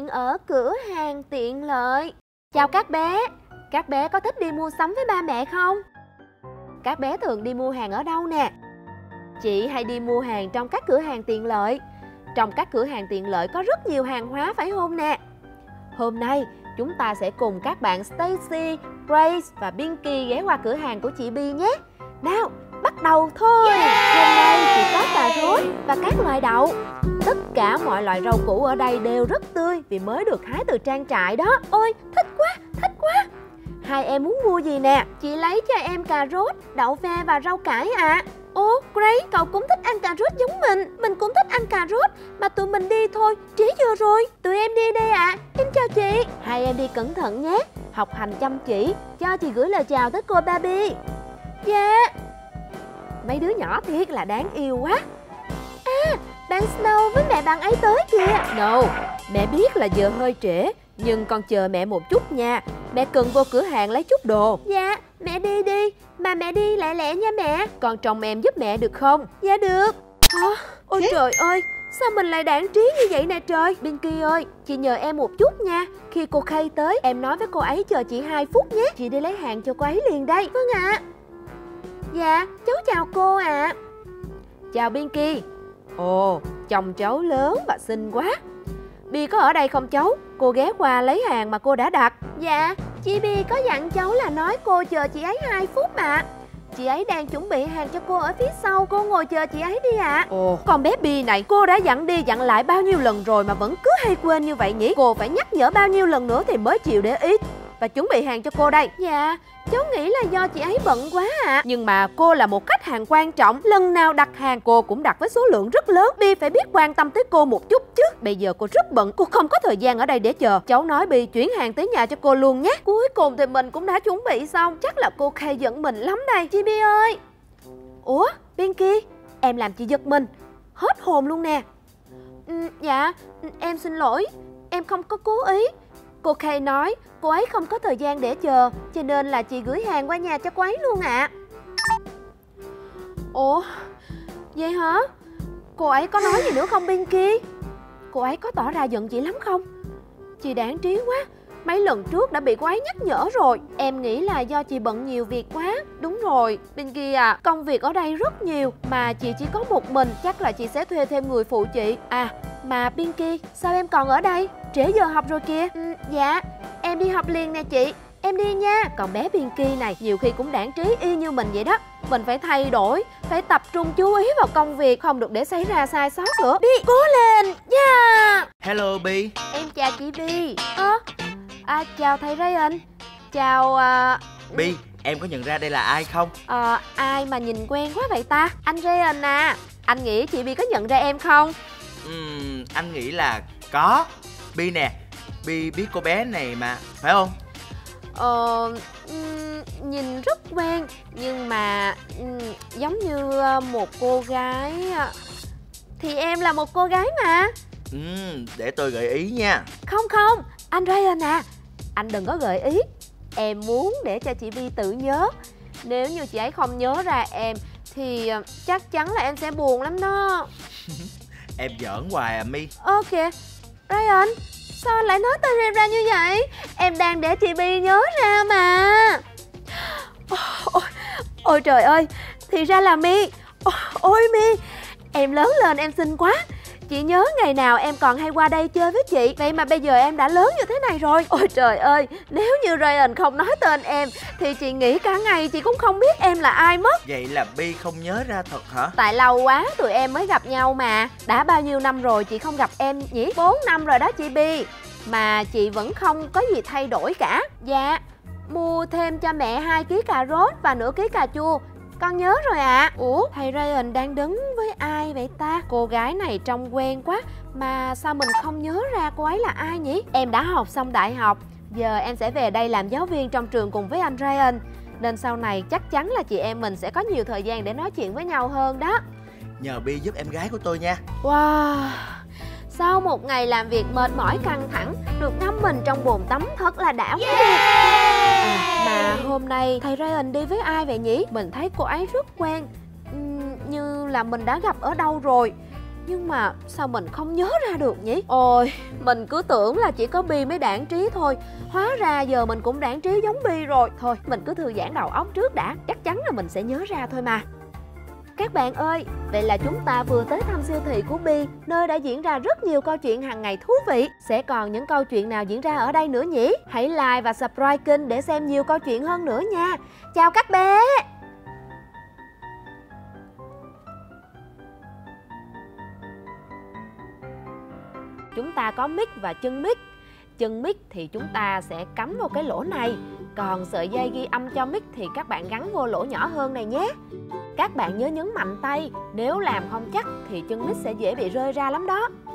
chuyện ở cửa hàng tiện lợi. Chào các bé có thích đi mua sắm với ba mẹ không? Các bé thường đi mua hàng ở đâu nè? Chị hay đi mua hàng trong các cửa hàng tiện lợi. Trong các cửa hàng tiện lợi có rất nhiều hàng hóa phải không nè? Hôm nay chúng ta sẽ cùng các bạn Stacy, Grace và Pinky ghé qua cửa hàng của chị Bi nhé. Nào, bắt đầu thôi. Hôm nay chị có cà rốt và các loại đậu. Tất cả mọi loại rau củ ở đây đều rất tươi vì mới được hái từ trang trại đó. Ôi, thích quá, thích quá. Hai em muốn mua gì nè? Chị lấy cho em cà rốt, đậu ve và rau cải ạ. Ồ, Grace, cậu cũng thích ăn cà rốt giống mình cũng thích ăn cà rốt. Mà tụi mình đi thôi, trễ giờ rồi. Tụi em đi đây ạ. Em chào chị. Hai em đi cẩn thận nhé. Học hành chăm chỉ. Cho chị gửi lời chào tới cô Barbie. Dạ. Mấy đứa nhỏ thiệt là đáng yêu quá. À, bạn Snow với mẹ bạn ấy tới kìa. No, mẹ biết là giờ hơi trễ, nhưng con chờ mẹ một chút nha. Mẹ cần vô cửa hàng lấy chút đồ. Dạ, mẹ đi đi. Mà mẹ đi lẹ lẹ nha mẹ. Con trông em giúp mẹ được không? Dạ được. Ôi trời ơi, sao mình lại đãng trí như vậy nè trời. Pinky ơi, chị nhờ em một chút nha. Khi cô Kay tới, em nói với cô ấy chờ chị 2 phút nhé. Chị đi lấy hàng cho cô ấy liền đây. Vâng ạ. Dạ, cháu chào cô ạ. Chào Pinky. Ồ, chồng cháu lớn và xinh quá. Bi có ở đây không cháu? Cô ghé qua lấy hàng mà cô đã đặt. Dạ, chị Bi có dặn cháu là nói cô chờ chị ấy 2 phút ạ. Chị ấy đang chuẩn bị hàng cho cô ở phía sau. Cô ngồi chờ chị ấy đi ạ. Ồ, con bé Bi này, cô đã dặn đi dặn lại bao nhiêu lần rồi mà vẫn cứ hay quên như vậy nhỉ? Cô phải nhắc nhở bao nhiêu lần nữa thì mới chịu để ý và chuẩn bị hàng cho cô đây. Dạ, cháu nghĩ là do chị ấy bận quá ạ. Nhưng mà cô là một khách hàng quan trọng. Lần nào đặt hàng cô cũng đặt với số lượng rất lớn. Bi phải biết quan tâm tới cô một chút chứ. Bây giờ cô rất bận, cô không có thời gian ở đây để chờ. Cháu nói Bi chuyển hàng tới nhà cho cô luôn nhé. Cuối cùng thì mình cũng đã chuẩn bị xong. Chắc là cô Kay giận mình lắm đây. Chị Bi ơi. Ủa, Pinky, em làm chị giật mình. Hết hồn luôn nè. Dạ, em xin lỗi. Em không có cố ý. Cô Kay nói cô ấy không có thời gian để chờ, cho nên là chị gửi hàng qua nhà cho cô ấy luôn ạ. Ủa, vậy hả? Cô ấy có nói gì nữa không Pinky? Cô ấy có tỏ ra giận chị lắm không? Chị đãng trí quá. Mấy lần trước đã bị cô ấy nhắc nhở rồi. Em nghĩ là do chị bận nhiều việc quá. Đúng rồi, Pinky à, công việc ở đây rất nhiều mà chị chỉ có một mình. Chắc là chị sẽ thuê thêm người phụ chị. À, mà Pinky, sao em còn ở đây? Trễ giờ học rồi kìa. Dạ, em đi học liền nè chị. Em đi nha. Còn bé Pinky này nhiều khi cũng đãng trí y như mình vậy đó. Mình phải thay đổi, phải tập trung chú ý vào công việc, không được để xảy ra sai sót nữa. Bi, cố lên. Yeah. Hello Bi. Em chào chị Bi. Chào thầy Ryan. Chào Bi, em có nhận ra đây là ai không? Ai mà nhìn quen quá vậy ta? Anh Ryan à. Anh nghĩ chị Bi có nhận ra em không? Anh nghĩ là có. Bi nè, Bi biết cô bé này mà, phải không? Nhìn rất quen. Nhưng mà giống như một cô gái. Thì em là một cô gái mà. Để tôi gợi ý nha. Không, anh Ryan à, anh đừng có gợi ý. Em muốn để cho chị Bi tự nhớ. Nếu như chị ấy không nhớ ra em thì chắc chắn là em sẽ buồn lắm đó. Em giỡn hoài à Mi. Ok, Ryan, sao anh lại nói tên em ra như vậy? Em đang để chị Bi nhớ ra mà. Ôi trời ơi, thì ra là Mi. Ôi Mi, em lớn lên em xinh quá. Chị nhớ ngày nào em còn hay qua đây chơi với chị. Vậy mà bây giờ em đã lớn như thế này rồi. Ôi trời ơi, nếu như Ryan không nói tên em thì chị nghĩ cả ngày chị cũng không biết em là ai mất. Vậy là Bi không nhớ ra thật hả? Tại lâu quá tụi em mới gặp nhau mà. Đã bao nhiêu năm rồi chị không gặp em nhỉ? 4 năm rồi đó chị Bi. Mà chị vẫn không có gì thay đổi cả. Dạ, mua thêm cho mẹ 2 kg cà rốt và nửa ký cà chua. Con nhớ rồi ạ. Ủa, thầy Ryan đang đứng với ai vậy ta? Cô gái này trông quen quá. Mà sao mình không nhớ ra cô ấy là ai nhỉ? Em đã học xong đại học. Giờ em sẽ về đây làm giáo viên trong trường cùng với anh Ryan. Nên sau này chắc chắn là chị em mình sẽ có nhiều thời gian để nói chuyện với nhau hơn đó. Nhờ Bi giúp em gái của tôi nha. Wow, sau một ngày làm việc mệt mỏi căng thẳng, được ngâm mình trong bồn tắm thật là đã quá đi. Mà hôm nay thầy Ryan đi với ai vậy nhỉ? Mình thấy cô ấy rất quen, như là mình đã gặp ở đâu rồi. Nhưng mà sao mình không nhớ ra được nhỉ? Ôi, mình cứ tưởng là chỉ có Bi mới đãng trí thôi. Hóa ra giờ mình cũng đãng trí giống Bi rồi. Thôi, mình cứ thư giãn đầu óc trước đã. Chắc chắn là mình sẽ nhớ ra thôi mà. Các bạn ơi, vậy là chúng ta vừa tới thăm siêu thị của Bi, nơi đã diễn ra rất nhiều câu chuyện hàng ngày thú vị. Sẽ còn những câu chuyện nào diễn ra ở đây nữa nhỉ? Hãy like và subscribe kênh để xem nhiều câu chuyện hơn nữa nha. Chào các bé! Chúng ta có mic và chân mic. Chân mic thì chúng ta sẽ cắm vào cái lỗ này. Còn sợi dây ghi âm cho mic thì các bạn gắn vô lỗ nhỏ hơn này nhé. Các bạn nhớ nhấn mạnh tay, nếu làm không chắc thì chân mic sẽ dễ bị rơi ra lắm đó.